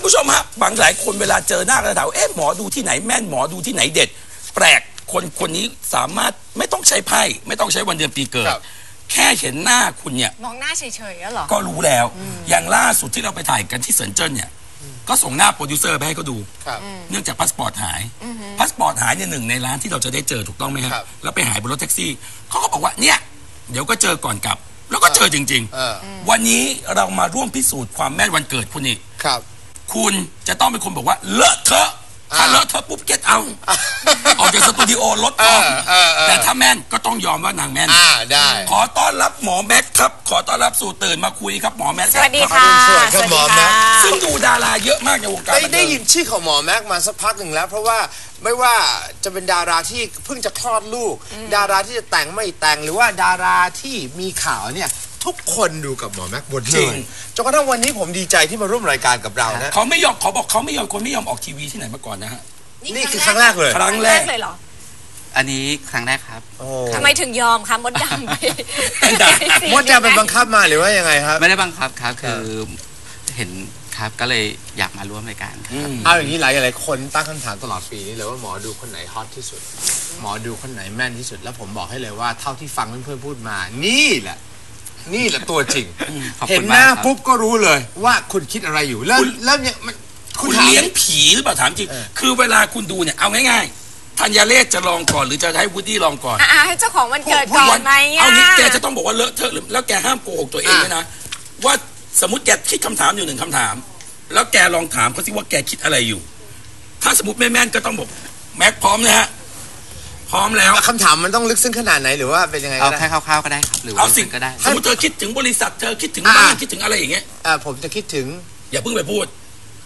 ผู้ชมฮะบางหลายคนเวลาเจอหน้าแล้วถามเอ๊ะหมอดูที่ไหนแม่นหมอดูที่ไหนเด็ดแปลกคนนี้สามารถไม่ต้องใช้ไพ่ไม่ต้องใช้วันเดือนปีเกิดแค่เห็นหน้าคุณเนี่ยมองหน้าเฉยๆเหรอก็รู้แล้วอย่างล่าสุดที่เราไปถ่ายกันที่เซินเจิ้นเนี่ยก็ส่งหน้าโปรดิวเซอร์ไปให้เขาดูเนื่องจากพาสปอร์ตหายพาสปอร์ตหายเนี่ยหนึ่งในร้านที่เราจะได้เจอถูกต้องไหมครับแล้วไปหายบนรถแท็กซี่เขาก็บอกว่าเนี่ยเดี๋ยวก็เจอก่อนกลับแล้วก็เจอจริงๆวันนี้เรามาร่วมพิสูจน์ความแม่นวันเกิดคุณอีกคุณจะต้องเป็นคนบอกว่าเลอะเทอะถ้าเลอะเทอะปุ๊บเก็ตเอาออกจากสตูดิโอลดออกแต่ถ้าแม่นก็ต้องยอมว่านางแม่นได้ขอต้อนรับหมอแม็กครับขอต้อนรับสู่ตื่นมาคุยครับหมอแม็กสวัสดีค่ะสวัสดีครับหมอแม็กซึ่งดูดาราเยอะมากในวงการได้ยินชื่อของหมอแม็กมาสักพักหนึ่งแล้วเพราะว่าไม่ว่าจะเป็นดาราที่เพิ่งจะคลอดลูกดาราที่จะแต่งไม่แต่งหรือว่าดาราที่มีข่าวเนี่ยทุกคนดูกับหมอแม็กหมดเลยจนกระทั่งวันนี้ผมดีใจที่มาร่วมรายการกับเรานะเขาไม่ยอมเขาบอกเขาไม่ยอมคนไม่ยอมออกทีวีที่ไหนมาก่อนนะฮะนี่คือครั้งแรกเลยครั้งแรกเลยเหรออันนี้ครั้งแรกครับทำไมถึงยอมคะมดดำมดดำเป็นบังคับมาหรือว่ายังไงครับไม่ได้บังคับครับคือเห็นครับก็เลยอยากมาร่วมรายการเอาอย่างนี้หลายคนตั้งคำถามตลอดปีนี้เลยว่าหมอดูคนไหนฮอตที่สุดหมอดูคนไหนแม่นที่สุดแล้วผมบอกให้เลยว่าเท่าที่ฟังเพื่อนๆพูดมานี่แหละตัวจริงเห็นหน้าปุ๊บก็รู้เลยว่าคุณคิดอะไรอยู่แล้วเนี่ยคุณเลี้ยงผีหรือเปล่าถามจริงคือเวลาคุณดูเนี่ยเอาง่ายๆธัญเรศจะลองก่อนหรือจะให้วูดดี้ลองก่อนให้เจ้าของวันเกิดก่อนไหมเอานี้แกจะต้องบอกว่าเลอะเทอะแล้วแกห้ามโกหกตัวเองด้วยนะว่าสมมติแกคิดคำถามอยู่หนึ่งคำถามแล้วแกลองถามเขาสิว่าแกคิดอะไรอยู่ถ้าสมมติไม่แม่นก็ต้องบอกแม็กพร้อมนะฮะพร้อมแล้วคำถามมันต้องลึกซึ้งขนาดไหนหรือว่าเป็นยังไงเอาแค่คร่าวๆก็ได้ครับหรือว่าสิ่งก็ได้สมมติเธอคิดถึงบริษัทเธอคิดถึงบ้านคิดถึงอะไรอย่างเงี้ยผมจะคิดถึงอย่าเพิ่งไปพูด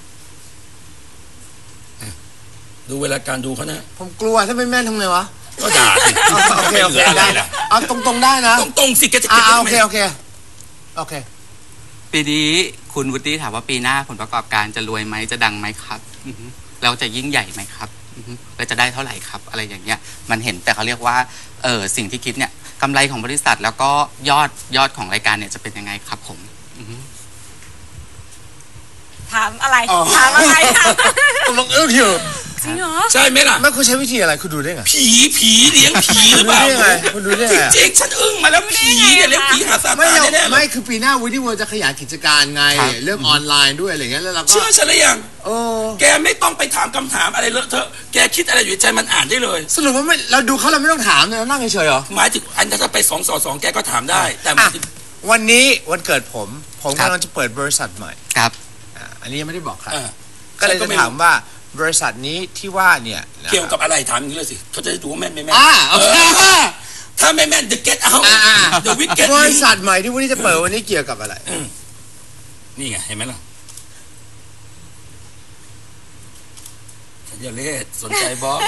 ดูเวลาการดูเขานะผมกลัวถ้าไม่แม่นทำไงวะก็ด่าสิโอเคได้เอาตรงๆได้นะตรงๆสิแกจะคิดโอเคปีนี้คุณวุฒิถามว่าปีหน้าผลประกอบการจะรวยไหมจะดังไหมครับเราจะยิ่งใหญ่ไหมครับเราจะได้เท่าไหร่ครับอะไรอย่างเงี้ยมันเห็นแต่เขาเรียกว่าสิ่งที่คิดเนี่ยกำไรของบริษัทแล้วก็ยอดของรายการเนี่ยจะเป็นยังไงครับผมถามอะไรผมลองอยู่จริงเหรอใช่ไหมล่ะไม่คุณใช้วิธีอะไรคุณดูได้ไงผีเลี้ยงผีหรือเปล่าคุณดูได้ไงจริงฉันอึ้งมาแล้วผีเนี่ยเลี้ยงผีหาซาตานแน่ๆไม่คือปีหน้าวิดีโอจะขยายกิจการไงเรื่องออนไลน์ด้วยอะไรเงี้ยแล้วเราก็เชื่อฉันหรือยังแกไม่ต้องไปถามคำถามอะไรเลอะเทอะแกคิดอะไรอยู่ใจมันอ่านได้เลยสรุปว่าไม่เราดูเขาเราไม่ต้องถามเลยเรานั่งเฉยๆเหรอหมายถึงอันถ้าไป2 แกก็ถามได้แต่วันนี้วันเกิดผมกำลังจะเปิดบริษัทใหม่ครับอันนี้ยังไม่ได้บอกครับก็เลยจะถามว่าบริษัทนี้ที่ว่าเนี่ยเกี่ยวกับอะไรถามอย่างนี้เลยสิเขาจะได้ดูว่าแม่นไม่แม่นถ้าไม่แม่น The Get Out The Wicked บริษัทใหม่ที่วันนี้จะเปิดวันนี้เกี่ยวกับอะไรนี่ไงเห็นไหมล่ะอย่าเล่สนใจบอส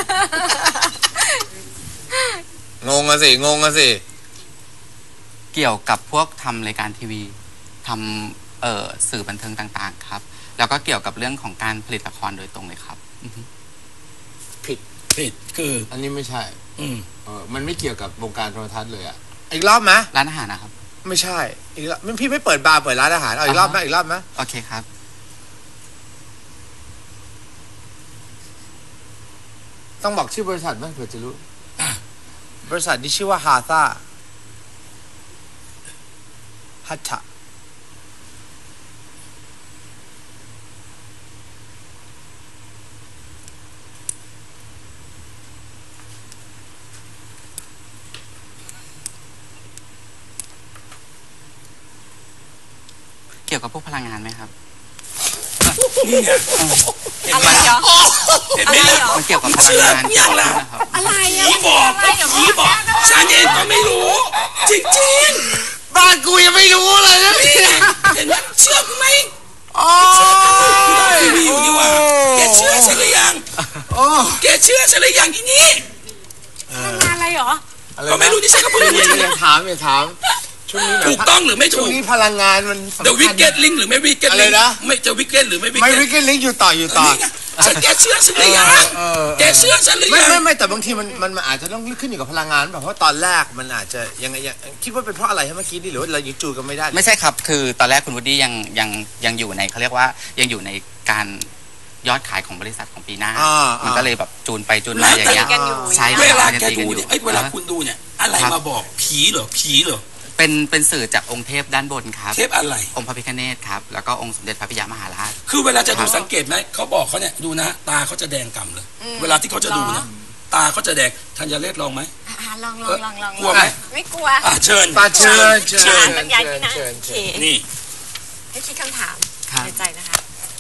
งงอะสิเกี่ยวกับพวกทำรายการทีวีทำสื่อบันเทิงต่างๆครับแล้วก็เกี่ยวกับเรื่องของการผลิตละครโดยตรงเลยครับผิดคืออันนี้ไม่ใช่มันไม่เกี่ยวกับวงการโทรทัศน์เลยอ่ะอีกรอบไหมร้านอาหารนะครับไม่ใช่อีกรอบพี่ไม่เปิดบาร์เปิดร้านอาหารเอาอีกรอบไหมโอเคครับต้องบอกชื่อบริษัทไหมเผื่อจะรู้บริษัทนี้ชื่อว่าฮาซาฮัตชะเกี่ยวกับพวกพลังงานไหมครับนี่ไงอะไรเหรอมันเกี่ยวกับพลังงานอย่างละอะไรผีบอกฉันเองก็ไม่รู้จริงๆบ้านกูยังไม่รู้เลยนะเห็นไหมเชื่อไหมทีวีอยู่นี่ว่าแกเชื่อฉันหรือยังแกเชื่อฉันหรือยังทีนี้อะไรเหรอก็ไม่รู้ที่ฉันก็เพิ่งรู้อย่าถามถูกต้องหรือไม่ถูกช่วงนี้พลังงานมันเดอะวิกเก็ตลิงหรือไม่วิกเก็ตลิงไม่จะวิกเก็ตหรือไม่วิกเก็ตลิงอยู่ต่อแกเชื่อฉันหรือยังแกเชื่อฉันหรือยังไม่แต่บางทีมันอาจจะต้องขึ้นอยู่กับพลังงานแบบเพราะตอนแรกมันอาจจะยังไงคิดว่าเป็นเพราะอะไรเมื่อกี้นี่หรือว่าเรายังจูนกันไม่ได้ไม่ใช่ครับคือตอนแรกคุณวูดดี้ยังอยู่ในเขาเรียกว่ายังอยู่ในการยอดขายของบริษัทของปีหน้ามันก็เลยแบบจูนไปจูนมาอย่างเงี้ยใช่เวลาแกดูเนี่ยเวลาคุณดูเนี่ยอะไรมาบอกผีเหรอเป็นสื่อจากองค์เทพด้านบนครับเทพอะไรองค์พระพิฆเนศครับแล้วก็องค์สมเด็จพระปิยมหาราชคือเวลาจะดูสังเกตไหมเขาบอกเขาเนี่ยดูนะตาเขาจะแดงก่ำเลยเวลาที่เขาจะดูนะตาเขาจะแดงธัญเรศลองไหมลองกลัวไหมไม่กลัวเชิญบรรยายที่นั่นนี่ให้คิดคำถามในใจนะคะ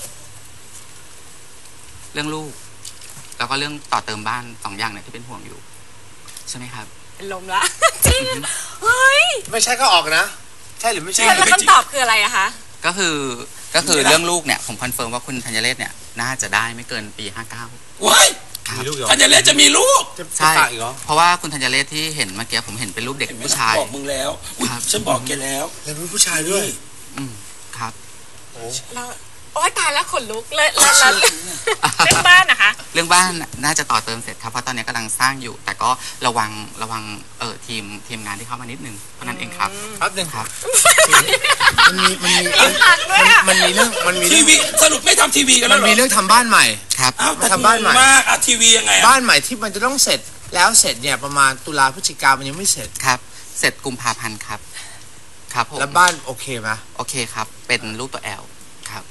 เรื่องลูกแล้วก็เรื่องต่อเติมบ้าน2อย่างเนี่ยที่เป็นห่วงอยู่ใช่ไหมครับเป็นลมละจริงเฮ้ยไม่ใช่ก็ออกนะใช่หรือไม่ใช่แล้วคำตอบคืออะไรอะคะก็คือเรื่องลูกเนี่ยผมคอนเฟิร์มว่าคุณธัญเรศเนี่ยน่าจะได้ไม่เกินปี59 ว้ายธัญเรศจะมีลูกใช่เพราะว่าคุณธัญเรศที่เห็นเมื่อกี้ผมเห็นเป็นรูปเด็กผู้ชายบอกมึงแล้วฉันบอกแกแล้วเป็นผู้ชายด้วยครับแล้วโอ๊ยตายแล้วขนลุกเลยแล้วเรื่องบ้านนะคะเรื่องบ้านน่าจะต่อเติมเสร็จครับเพราะตอนนี้กำลังสร้างอยู่แต่ก็ระวังทีมงานที่เข้ามานิดนึงเท่านั้นเองครับหนึ่งครับมันมีเรื่องทีวีสรุปไม่ทำทีวีกันแล้วมันมีเรื่องทำบ้านใหม่ครับทำบ้านใหม่มากทีวียังไงบ้านใหม่ที่มันจะต้องเสร็จแล้วเสร็จเนี่ยประมาณตุลาพฤศจิกามันยังไม่เสร็จครับเสร็จกุมภาพันธ์ครับครับผมแล้วบ้านโอเคไหมโอเคครับเป็นรูปตัว Lครับ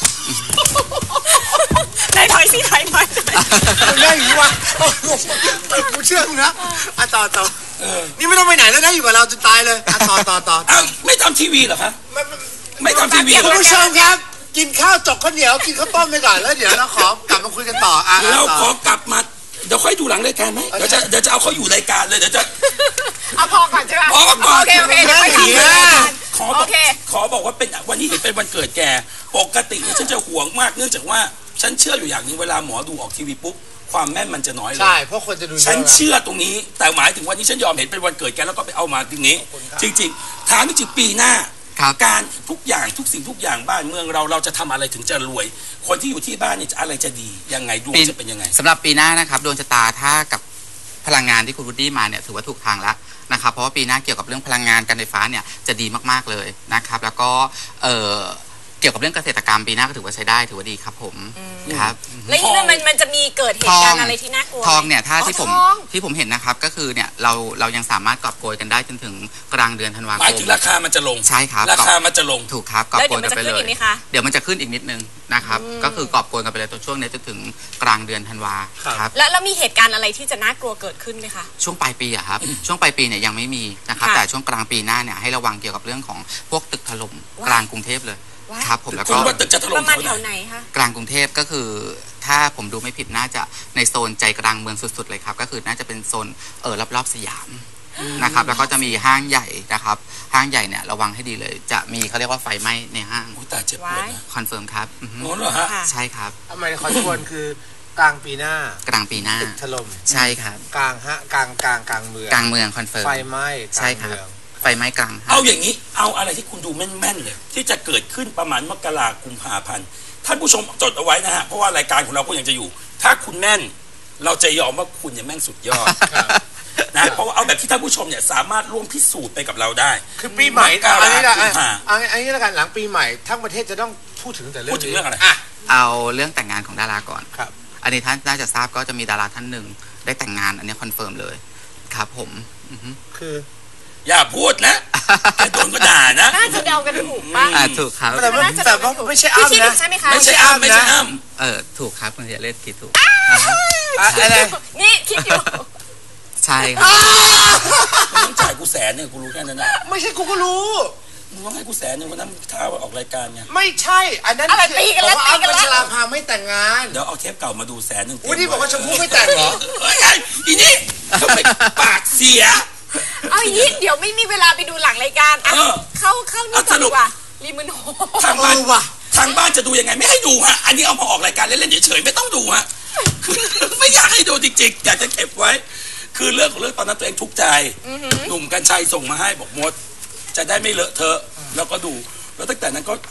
ได้ถอยสิถอยได้อยู่วะกูเชื่อมึงนะต่อนี่ไม่ต้องไปไหนแล้วได้อยู่กับเราจนตายเลยต่อไม่ทำทีวีเหรอคะไม่ทำทีวีคุณผู้ชมครับกินข้าวจกข้าวเหนียวกินข้าวต้มไปก่อนแล้วเดี๋ยวเราขอกลับมาคุยกันต่อเราขอกลับมาเดี๋ยวค่อยดูหลังรายการไหมเดี๋ยวจะเอาเขาอยู่รายการเลยเดี๋ยวจะเอาพอก่อนใช่ไหมพอก่อนโอเคเดี๋ยวไม่ถามขอบอกว่าเป็นวันนี้เป็นวันเกิดแกปกติฉันจะห่วงมากเนื่องจากว่าฉันเชื่ออยู่อย่างนี้เวลาหมอดูออกทีวีปุ๊บความแม่นมันจะน้อยลงใช่เพราะคนจะดูฉันเชื่อตรงนี้แต่หมายถึงวันนี้ฉันยอมเห็นเป็นวันเกิดแกแล้วก็ไปเอามาตรงนี้จริงๆถามจริงปีหน้าการทุกอย่างทุกสิ่งทุกอย่างบ้านเมืองเราจะทำอะไรถึงจะรวยคนที่อยู่ที่บ้านเนี่ยอะไรจะดียังไงดวงจะเป็นยังไงสำหรับปีหน้านะครับดวงชะตาถ้ากับพลังงานที่คุณวูดดี้มาเนี่ยถือว่าถูกทางแล้วนะครับเพราะว่าปีหน้าเกี่ยวกับเรื่องพลังงานการไฟฟ้าเนี่ยจะดีมากๆเลยนะครับแล้วก็เกี่ยวกับเรื่องเกษตรกรรมปีหน้าก็ถือว่าใช้ได้ถือว่าดีครับผมครับแล้วนี่มันจะมีเกิดเหตุการณ์อะไรที่น่ากลัวทองเนี่ยถ้าที่ผมเห็นนะครับก็คือเนี่ยเรายังสามารถกอบโกยกันได้จนถึงกลางเดือนธันวาคมหมายถึงราคามันจะลงใช่ครับราคามันจะลงถูกครับกอบโกยกันไปเลยเดี๋ยวมันจะขึ้นอีกนิดนึงนะครับก็คือกอบโกยกันไปเลยตัวช่วงนี้จนถึงกลางเดือนธันวาครับแล้วมีเหตุการณ์อะไรที่จะน่ากลัวเกิดขึ้นไหมคะช่วงปลายปีอะครับช่วงปลายปีเนี่ยยังไม่มีนะครับแต่ช่วงกลางปีหน้าเนี่ยให้ระวังเกี่ยวกับเรื่องของพวกตึกถล่มกลางกรุงเทพเลยครับผมแล้วก็ตึกจะถล่มประมาณแถวไหนคะกลางกรุงเทพก็คือถ้าผมดูไม่ผิดน่าจะในโซนใจกลางเมืองสุดๆเลยครับก็คือน่าจะเป็นโซนรอบๆสยามนะครับแล้วก็จะมีห้างใหญ่นะครับห้างใหญ่เนี่ยระวังให้ดีเลยจะมีเขาเรียกว่าไฟไหม้ในห้างแต่เจ็บปวดนะคอนเฟิร์มครับโน้นเหรอฮะใช่ครับทำไมคอนเฟิร์มคือกลางปีหน้ากลางปีหน้าตึกถล่มใช่ครับกลางเมืองกลางเมืองคอนเฟิร์มไฟไหม้ใช่ครับไฟไหม้กลางเอาอย่างนี้เอาอะไรที่คุณดูแม่นๆเลยที่จะเกิดขึ้นประมาณมกราคมกุมภาพันธ์ท่านผู้ชมจดเอาไว้นะฮะเพราะว่ารายการของเราก็ยังจะอยู่ถ้าคุณแม่นเราจะยอมว่าคุณเนี่ยแม่นสุดยอดนะเพราะว่าเอาแบบที่ท่านผู้ชมเนี่ยสามารถร่วมพิสูจน์ไปกับเราได้คือปีใหม่อันนี้แล้วกันหลังปีใหม่ทั้งประเทศจะต้องพูดถึงแต่เรื่องอะไรเอาเรื่องแต่งงานของดาราก่อนครับอันนี้ท่านน่าจะทราบก็จะมีดาราท่านหนึ่งได้แต่งงานอันนี้คอนเฟิร์มเลยครับผมคืออย่าพูดนะแต่โดนก็ด่านะน่าจะเดากันถูกป่ะถูกครับแต่ไม่ใช่อ้ำนะใช่ไหมคะไม่ใช่อ้ำถูกครับคุณเสียเลขคิดถูกอะไรนี่คิดอยู่ใช่ครับต้องจ่ายกู100,000เนี่ยกูรู้แค่นั้นนะไม่ใช่กูก็รู้มึงต้องให้กู100,000วันนั้นถ้าออกรายการไงไม่ใช่อันนั้นอะไรตีกันแล้วตีกันแล้วชลาภาไม่แต่งงานเดี๋ยวเอาเทปเก่ามาดู100,000 อุ้ยที่บอกว่าชมพู่ไม่แต่งเหรอเฮ้ยอีนี่ทำไมปากเสียเอาอย่างนี้เดี๋ยวไม่มีเวลาไปดูหลังรายการเข้านี่ก่อนดีกว่ารีมันโฮทางบ้านจะดูยังไงไม่ให้ดูฮะอันนี้เอามาออกรายการเล่นๆเฉยๆไม่ต้องดูฮะไม่อยากให้ดูจริงๆอยากจะเก็บไว้คือเรื่องของเรื่องตอนนั้นตัวเองทุกข์ใจหนุ่มกัญชัยส่งมาให้บอกมดจะได้ไม่เลอะเทอะแล้วก็ดูแล้วตั้งแต่นั้นก็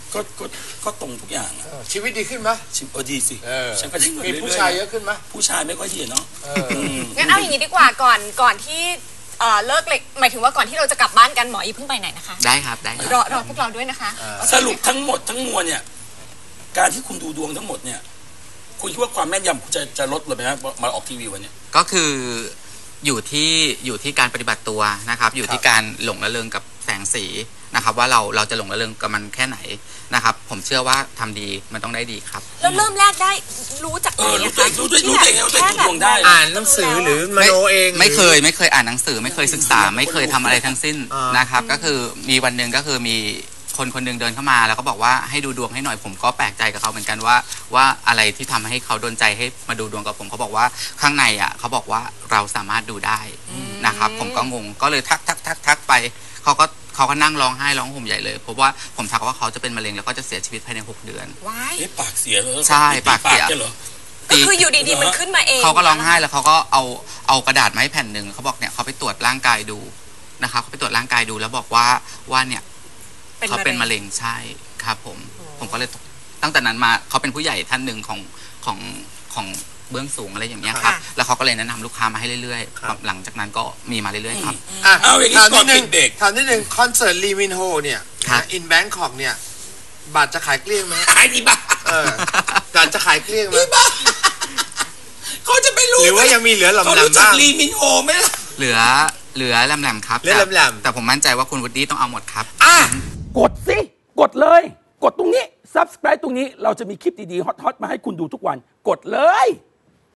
ก็ตรงทุกอย่างอะชีวิตดีขึ้นไหมดีสิฉันก็ได้เงินมีเรื่อยๆผู้ชายเยอะขึ้นไหมผู้ชายไม่ค่อยดีเนาะงั้นเอาอย่างนี้ดีกว่าก่อนที่เลิกเล็กหมายถึงว่าก่อนที่เราจะกลับบ้านกันหมออย่าเพิ่งไปไหนนะคะได้ครับได้ครับรอพวกเราด้วยนะคะสรุปทั้งหมดทั้งมวลเนี่ยการที่คุณดูดวงทั้งหมดเนี่ยคุณคิดว่าความแม่นยำคุณจะลดลงไหมครับมาออกทีวีวันเนี้ยก็คืออยู่ที่การปฏิบัติตัวนะครับ อยู่ที่การหลงระเริงกับแสงสีนะครับ ว่าเราจะหลงระเริงกับมันแค่ไหนนะครับ ผมเชื่อว่าทำดีมันต้องได้ดีครับแล้วเริ่มแรกได้รู้จากไหนอะคะรู้ได้ไงว่าตัวเองดูดวงได้อ่านหนังสือหรือมโนเองไม่เคยอ่านหนังสือไม่เคยศึกษาไม่เคยทำอะไรทั้งสิ้นนะครับ ก็คือมีวันหนึ่งก็คือมีคนหนึ่งเดินเข้ามาแล้วก็บอกว่าให้ดูดวงให้หน่อยผมก็แปลกใจกับเขาเหมือนกันว่าอะไรที่ทำให้เขาโดนใจให้มาดูดวงกับผมเขาบอกว่าข้างในอ่ะเขาบอกว่าเราสามารถดูได้นะครับ ผมก็งงก็เลยทักไปเขาก็นั่งร้องไห้ร้องห่มใหญ่เลยเพราะว่าผมทักว่าเขาจะเป็นมะเร็งแล้วก็จะเสียชีวิตภายใน6 เดือนว้ายปากเสียเลยใช่ปากเสียเหรอก็คืออยู่ดีๆมันขึ้นมาเองเขาก็ร้องไห้แล้วเขาก็เอากระดาษมาให้แผ่นหนึ่งเขาบอกเนี่ยเขาไปตรวจร่างกายดูนะครับเขาไปตรวจร่างกายดูแล้วบอกว่าเนี่ยเขาเป็นมะเร็งใช่ครับผมก็เลยตั้งแต่นั้นมาเขาเป็นผู้ใหญ่ท่านหนึ่งของเบื้องสูงอะไรอย่างเงี้ยครับแล้วเขาก็เลยแนะนำลูกค้ามาให้เรื่อยๆหลังจากนั้นก็มีมาเรื่อยๆครับเอาอย่างนี้ก่อนเด็กถามนิดนึงคอนเสิร์ตลีมินโฮเนี่ยอินแบงคอกเนี่ยบัตรจะขายเกลี้ยงไหมๆขายดีบ้าบัตรจะขายเกลี้ยงไหมเขาจะไปรู้หรือว่ายังมีเหลือหลำเขาๆรู้จักบ้างลีมินโฮไหมล่ะเหลือแหลมๆครับเหลือแหลมๆแต่ผมมั่นใจว่าคุณวุฒิต้องเอาหมดครับกดสิกดเลย กดตรงนี้ subscribe ตรงนี้เราจะมีคลิปดีๆฮอตๆมาให้คุณดูทุกวันกดเลย